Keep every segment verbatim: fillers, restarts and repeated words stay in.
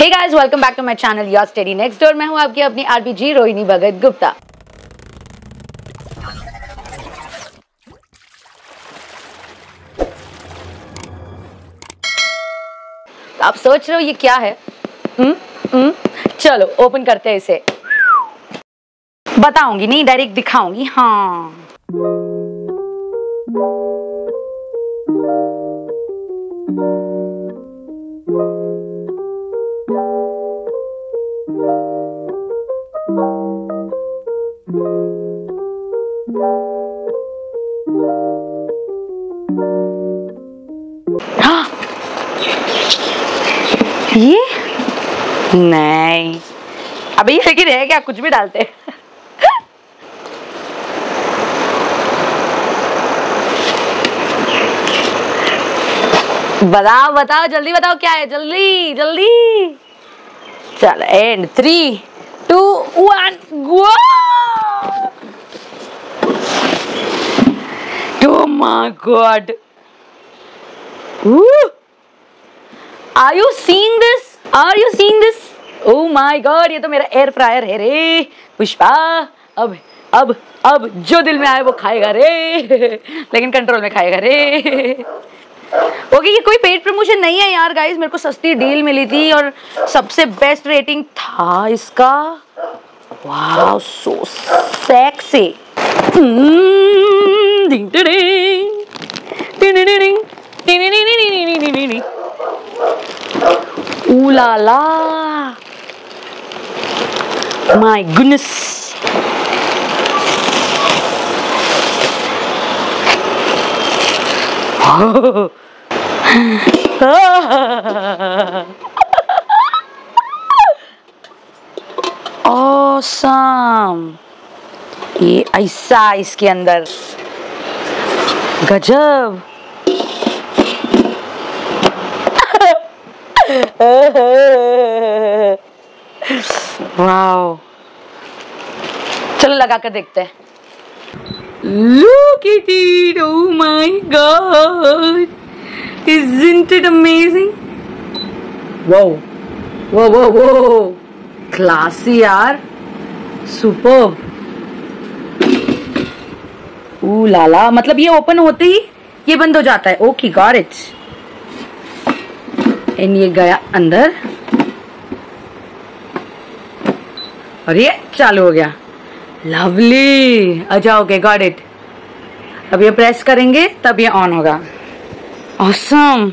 Hey guys, welcome back to my channel your study next door. मैं हूं आपकी अपनी आरपीजी रोहिणी भगत गुप्ता। आप सोच रहे हो ये क्या है? हम्म हम्म चलो ओपन करते हैं इसे। बताऊंगी नहीं, डायरेक्ट दिखाऊंगी। हाँ, हाँ ये नहीं, अभी ये लेकिन है क्या? कुछ भी डालते हैं। बताओ बताओ, जल्दी बताओ क्या है, जल्दी जल्दी। चलो, and three two one go. Oh my God! Woo! Are you seeing this? Are you seeing this? Oh my God! ये तो मेरा एयर फ्रायर है रे पुष्पा। अब अब अब जो दिल में आए वो खाएगा रे, लेकिन कंट्रोल में खाएगा रे। ओके okay, ये कोई पेड प्रमोशन नहीं है यार गाइस, मेरे को सस्ती डील मिली थी और सबसे बेस्ट रेटिंग था इसका। Wow, so sexy. Ding ding ding ding ding ding ding ding ding ding ding ding. Ooh la la! My goodness! Awesome! ये ऐसा इसके अंदर गजब। वाओ, चलो लगा कर देखते हैं। Look at it! Oh my God! Isn't it amazing? Wow! Wow! Wow! Wow! Classy यार, superb। ऊ लाला, मतलब ये ओपन होते ही ये बंद हो जाता है। Okay, got it. एंड ये गया अंदर और ये चालू हो गया। लवली। अच्छा, ओके, गॉट इट। अब ये प्रेस करेंगे तब ये ऑन होगा। ऑसम।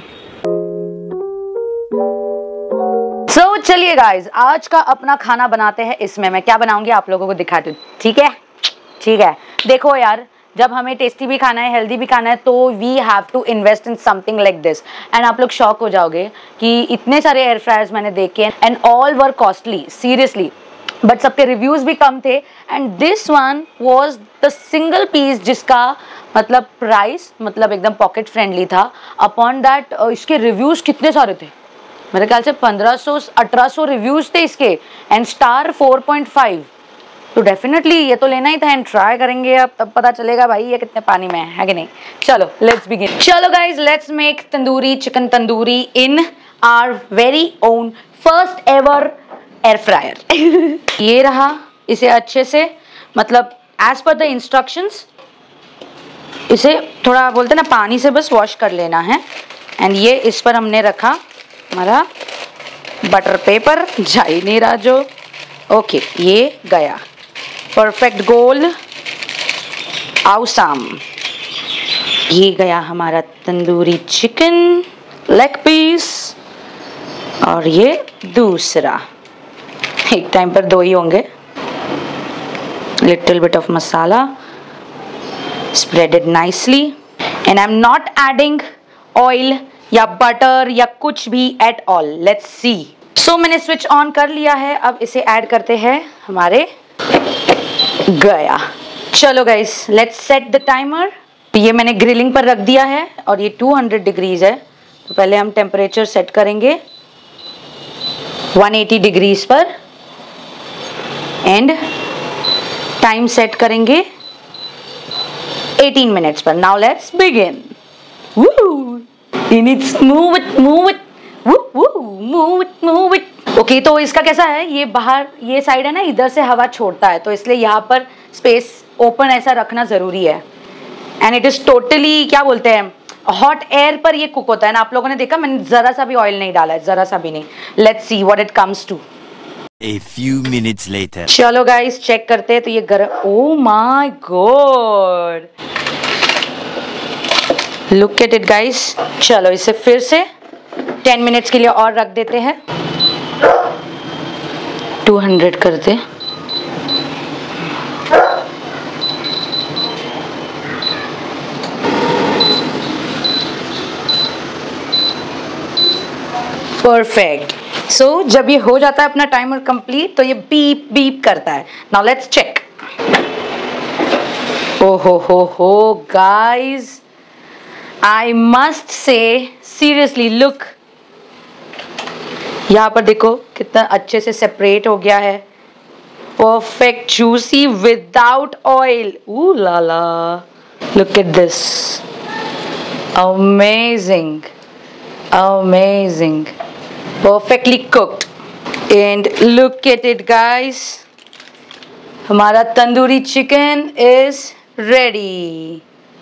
सो चलिए गाइज, आज का अपना खाना बनाते हैं। इसमें मैं क्या बनाऊंगी आप लोगों को दिखाती हूँ। ठीक है ठीक है। देखो यार, जब हमें टेस्टी भी खाना है, हेल्दी भी खाना है, तो we have to invest in something like this. And आप लोग शॉक हो जाओगे कि इतने सारे एयर फ्रायर्स मैंने देखे and all were costly, seriously, but सबके रिव्यूज भी कम थे। And this one was the single piece जिसका मतलब प्राइस मतलब एकदम पॉकेट फ्रेंडली था। अपॉन दैट इसके रिव्यूज कितने सारे थे, मेरे ख्याल से पंद्रह सौ अठारह सौ रिव्यूज थे इसके and star four point five. तो डेफिनेटली ये तो लेना ही था एंड ट्राई करेंगे, अब तब पता चलेगा भाई ये कितने पानी में है, है कि नहीं। चलो लेट्स बिगिन। चलो guys, let's make tandoori chicken tandoori in our very own first ever air fryer. ये रहा, इसे अच्छे से मतलब एज पर द इंस्ट्रक्शंस इसे थोड़ा बोलते ना पानी से बस वॉश कर लेना है। एंड ये इस पर हमने रखा हमारा बटर पेपर, जा ही नहीं रहा जो। ओके, ये गया परफेक्ट गोल। आउसाम। ये गया हमारा तंदूरी चिकन लेग पीस और ये दूसरा। एक टाइम पर दो ही होंगे। Little bit of masala, spread it nicely and I am not adding oil या बटर या कुछ भी at all. Let's see. So मैंने स्विच ऑन कर लिया है, अब इसे ऐड करते हैं हमारे। गया। चलो guys, let's set the timer. ये मैंने ग्रिलिंग पर रख दिया है और ये टू हंड्रेड डिग्रीज है। तो पहले हम टेम्परेचर सेट करेंगे वन एटी डिग्रीज पर एंड टाइम सेट करेंगे एटीन मिनट्स पर। Now let's begin. Woo! You need to move it, move it, woo, woo, move it, move it. Okay okay, तो इसका कैसा है, ये बाहर ये साइड है ना, इधर से हवा छोड़ता है, तो इसलिए यहाँ पर स्पेस ओपन ऐसा रखना जरूरी है। एंड इट इज टोटली क्या बोलते हैं, हॉट एयर पर ये कुक होता है ना। आप लोगों ने देखा मैंने जरा सा भी ऑयल नहीं डाला है, जरा सा भी नहीं। Let's see what it comes to. A few minutes later. चलो गाइस चेक करते हैं। तो ये गरम, oh my God, look at it guys. चलो इसे फिर से टेन मिनट्स के लिए और रख देते हैं। टू हंड्रेड कर दे। परफेक्ट। सो so, जब ये हो जाता है अपना टाइमर कंप्लीट, तो ये बीप बीप करता है। Now let's check. ओ हो हो हो guys, I must say seriously look, यहाँ पर देखो कितना अच्छे से सेपरेट हो गया है। Perfect juicy without oil. Ooh la la, look at this, amazing amazing, perfectly cooked. And look at it guys, हमारा tandoori chicken is ready.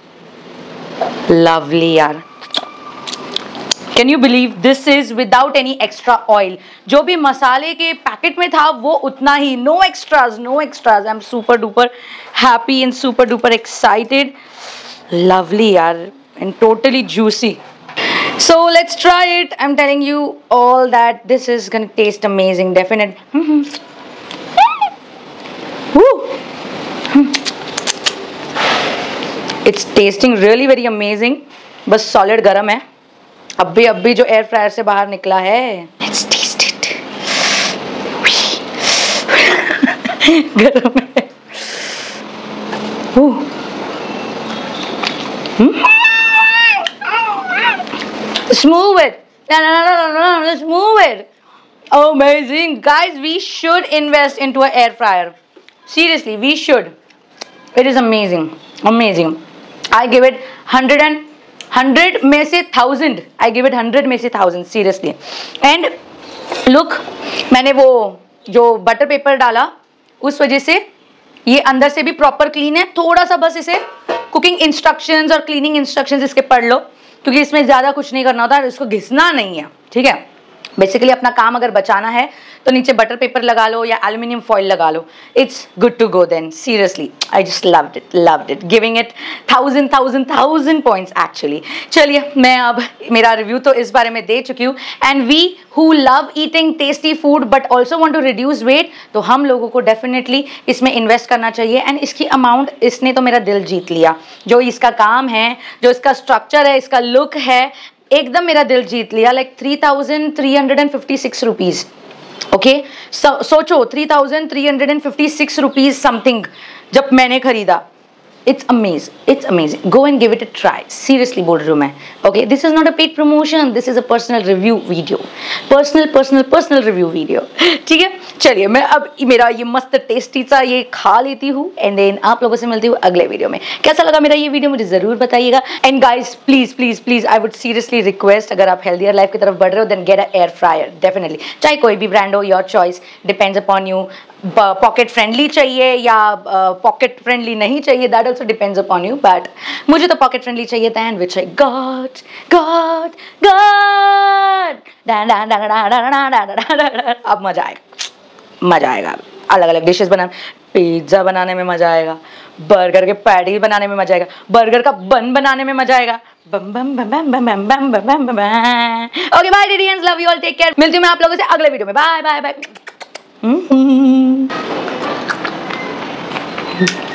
Lovely यार, can you believe this is without any extra oil? जो भी मसाले के packet में था वो उतना ही, no extras, no extras. I'm super duper happy and super duper excited. Lovely यार, and totally juicy. So let's try it. I'm telling you all that this is gonna taste amazing, definite. Woo! It's tasting really very amazing. बस solid गरम है, अभी अभी जो air fryer से बाहर निकला है। Let's taste it. गरम है। hmm? Just move it. No, no, no, no, no, no. Just move it. Amazing. Guys, we should invest into an air fryer. Seriously, we should. It is amazing. Amazing. I give it hundred and hundred में से thousand. I give it hundred में से thousand. Seriously. And look, मैंने वो जो butter paper डाला उस वजह से ये अंदर से भी प्रॉपर क्लीन है। थोड़ा सा बस इसे कुकिंग इंस्ट्रक्शंस और क्लीनिंग इंस्ट्रक्शंस इसके पढ़ लो, क्योंकि इसमें ज़्यादा कुछ नहीं करना होता है, इसको घिसना नहीं है, ठीक है। बेसिकली अपना काम अगर बचाना है तो नीचे बटर पेपर लगा लो या एल्यूमिनियम फॉइल लगा लो, it's good to go then. Seriously I just loved it loved it giving it thousand thousand thousand points actually. चलिए मैं अब मेरा रिव्यू तो इस बारे में दे चुकी हूँ। And we who love eating tasty food but also want to reduce weight, तो हम लोगों को डेफिनेटली इसमें इन्वेस्ट करना चाहिए। एंड इसकी अमाउंट, इसने तो मेरा दिल जीत लिया। जो इसका काम है, जो इसका स्ट्रक्चर है, इसका लुक है, एकदम मेरा दिल जीत लिया। Like three thousand three hundred and fifty six rupees. Okay, सोचो three thousand three hundred and fifty six rupees something जब मैंने खरीदा। It's amaze it's amazing, go and give it a try, seriously बोल रही हूँ मैं। Okay, this is not a paid promotion, this is a personal review video, personal personal personal review video, ठीक है। चलिए मैं अब मेरा ये मस्त टेस्टी सा ये खा लेती हूँ एंड देन आप लोगों से मिलती हूँ अगले वीडियो में। कैसा लगा मेरा ये वीडियो मुझे जरूर बताइएगा। And guys please please please I would seriously request, अगर आप हेल्थियर लाइफ की तरफ बढ़ रहे हो then get a air fryer definitely, चाहे कोई भी ब्रांड हो, your choice, depends upon you. Pocket friendly चाहिए या पॉकेट uh, फ्रेंडली नहीं चाहिए, that also depends upon you, but मुझे तो पॉकेट फ्रेंडली चाहिए था, and which I got got got. अब मजा आएगा, मजा आएगा। अलग अलग डिशेस बनाने, पिज्जा बनाने में मजा आएगा, बर्गर के पैटी बनाने में मजा आएगा, बर्गर का बन बनाने में मजा आएगा। बम बम बम बम बम बम बम बम बम। ओके बाय डिडियंस, love you all, take care. मिलती हूँ मैं आप लोगों से अगले वीडियो में। Bye bye bye.